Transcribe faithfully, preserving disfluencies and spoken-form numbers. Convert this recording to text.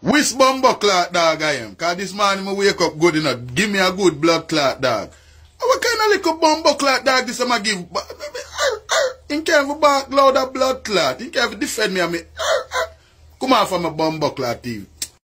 Which bumbo clot dog I am? Cause this morning I wake up good enough. Give me a good blood clot dog. What kind of little bumbo clot dog this I give? He can't even bark louder blood clot. He can't even defend me. I mean, come on from a bumbo clot, Steve.